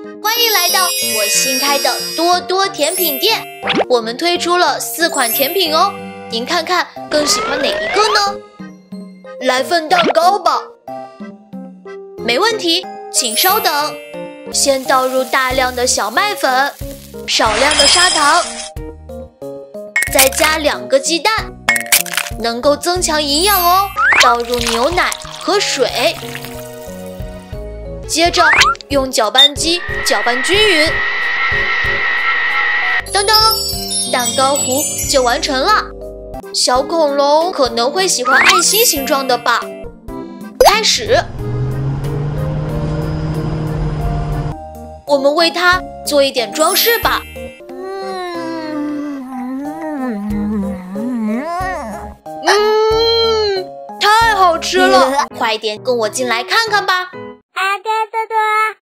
欢迎来到我新开的多多甜品店。我们推出了4款甜品哦，您看看更喜欢哪一个呢？来份蛋糕吧。没问题，请稍等。先倒入大量的小麦粉，少量的砂糖，再加2个鸡蛋，能够增强营养哦。倒入牛奶和水，接着用搅拌机搅拌均匀。当当，蛋糕糊就完成了。小恐龙可能会喜欢爱心形状的吧？开始，我们为它做一点装饰吧。太好吃了！快点跟我进来看看吧。 阿盖多多。